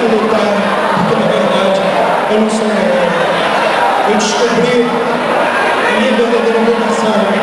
que lutar, porque na verdade eu não sou um herói. Eu descobri a minha verdadeira vocação.